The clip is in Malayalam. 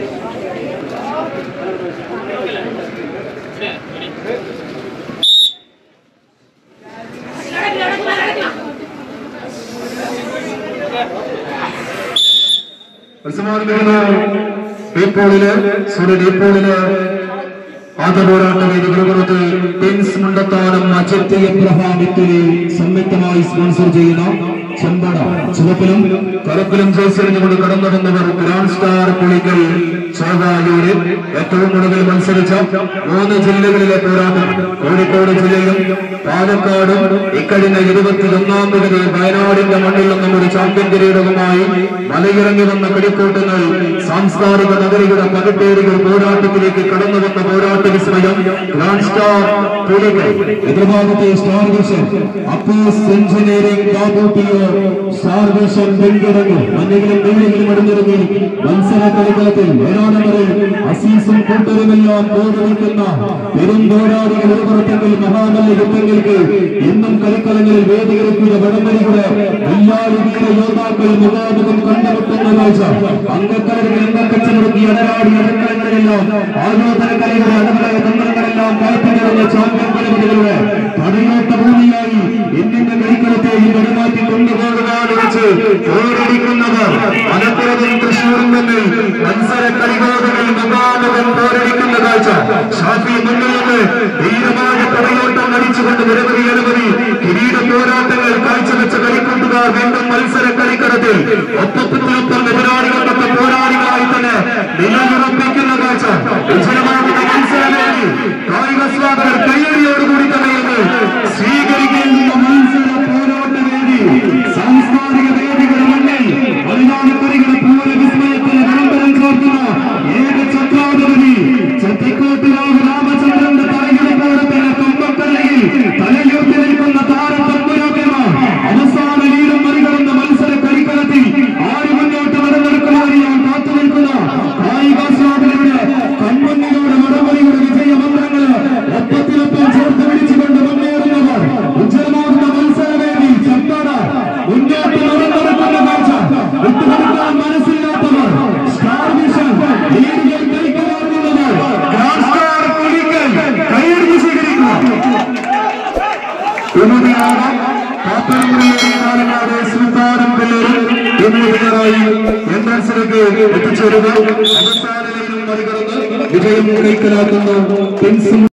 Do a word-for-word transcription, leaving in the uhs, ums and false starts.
ആദ്യ പോരാട്ട വേദികളുപുറത്ത് ടെൻസ് മുണ്ടത്താനം അജയ് എബ്രഹാം ഇത്തിരി സംയുക്തമായി സ്പോൺസർ ചെയ്യുന്ന ചെമ്പട ചുവപ്പിലും കറുപ്പിലും ജയിച്ചെറിഞ്ഞുകൊണ്ട് കടന്നു വന്നവർ ഗ്രാൻഡ് സ്റ്റാർ പുളിക്കൽ ചോവായൂരിൽ ഏറ്റവും കൂടുതൽ മത്സരിച്ച മൂന്ന് ജില്ലകളിലെ പോരാട്ടം കോഴിക്കോട് ജില്ലയിലും പാലക്കാടും ഇക്കഴിഞ്ഞ ഇരുപത്തിയൊന്നാം തീയതി വയനാടിന്റെ മണ്ണിൽ നിന്നും ഒരു ചാമ്പ്യൻ കിരീടവുമായി മലയിറങ്ങി വന്ന കിളിക്കൂട്ടുകൾ സാംസ്കാരിക നഗരിയുടെ പതിട്ടേറുകൾ പോരാട്ടത്തിലേക്ക് കടന്നു വന്ന പോരാട്ട വിസ്മയം ഗ്രാൻഡ് സ്റ്റാർ പുളിക്കൽ. എതിർഭാഗത്തെ സ്റ്റാർ വിഷൻ അപ്പൂസ് എഞ്ചിനീയറിംഗ് ബാബുപിയോ സ്റ്റാർ വിഷൻ വെങ്കിടങ്ങ് മഞ്ഞിലും വെള്ളിയിലും അടിഞ്ഞിറങ്ങി മത്സര കളിക്കളത്തിൽ ഏഴാനവരിൽ അസീസും കൂട്ടരുമെല്ലാം പോരാടുന്ന പെരും പോരാളികൾ എതിർപുറത്തെങ്കിൽ മഹാമല്ല യുദ്ധങ്ങൾക്ക് ഇന്നും കളിക്കളങ്ങളിൽ വേദികളിലൂടെ വടംവലിയുടെ വെല്ലാളി വീര യോദ്ധാക്കൾ മുഖാമുഖം കണ്ടുമുട്ടുന്ന കാഴ്ച അംഗക്കളരികൾ എണ്ണക്കച്ചമുറുക്കി അടരാടി അടക്കളങ്ങളിലെല്ലാം ആയോധന കളിയുടെ അടകളായ തന്ത്രങ്ങളെല്ലാം കാഴ്ചകളുടെ ചാമ്പ്യൻ പരമ്പരകളുടെ പടയോട്ട ഭൂമിയായി എന്നിന്റെ കളിക്കളത്തെ ഈ വടമാറ്റി കൊണ്ടുപോകുവാൻ വെച്ച് പോരടിക്കുന്നവർ മലപ്പുറത്തും തൃശ്ശൂരും തമ്മിൽ മത്സര കളികോടുകൾ മുഖാമുഖം പോരടിക്കുന്ന കാഴ്ച ഷാഫി മുന്നിൽ നിന്ന് ധീരമായ പടയോട്ടം നടിച്ചുകൊണ്ട് നിരവധി അനവധി കിരീട പോരാട്ടങ്ങൾ കാഴ്ചവെച്ച കളിക്കൂട്ടുകാർ വീണ്ടും മത്സര കളിക്കളത്തിൽ ഒപ്പത്തിനൊപ്പം എതിരാളികളൊക്കെ പോരാളികളായി തന്നെ നിലയുറപ്പിക്കുന്ന കാഴ്ച ഉജ്ജ്വലമാകുന്ന മത്സരവേദി കായിക സ്വാഗതർ കയ്യടിയോടുകൂടി തന്നെ സ്വീകരിക്കുന്ന മത്സര പോരാട്ട വേദി സാംസ്കാരിക വേദികളുടെ മണ്ണിൽ മലയാളിപ്പുരികളുടെ പൂര വിസ്മയത്തിന് വിളംബരം ചേർക്കുന്ന ഏക ചക്രാധിപതി ചത്തിക്കോട്ടുരാവ് രാമചന്ദ്രന്റെ തലയിടപ്പോടത്തിന് കൊമ്പക്കരയിൽ തലയുയർത്തി നിൽക്കുന്ന താരതന്മയോഗ്യമാർ അവസാന വീരം മറികടന്ന മത്സര കളിക്കളത്തിൽ ആര് മുന്നോട്ട് വരവെടുക്കുന്നവരെയാൽ കാത്തു നിൽക്കുന്ന കായികാസ്വാദകരുടെ കൺമുന്നിലൂടെ വടംവലിയുടെ വിജയ മന്ത്രങ്ങള് ഒപ്പത്തിനൊപ്പം ചേർത്ത് പിടിച്ചുകൊണ്ട് മുന്നേറുന്നവർ ഉജ്ജ്വലമാകുന്ന മത്സരവേദി ചെമ്പാട മുന്നോട്ട് നടന്നെടുക്കുന്ന കാഴ്ച വിട്ടുകൊടുക്കാൻ മനസ്സില്ലാത്തവർ സ്റ്റാർ വിഷൻ ലീഗൽ കളിക്കുവാറുള്ളവർ ഗ്രാൻഡ് സ്റ്റാർ പുലിക്കൽ കൈയടിച്ച് സ്വീകരിക്കുക. പാലക്കാട് സുൽത്താനും പിള്ളേരും എന്നിവരായി എൻട്രൻസിലേക്ക് എത്തിച്ചേരുക അവസാന ലൈനും മറികടന്ന് വിജയം കൈക്കലാക്കുന്ന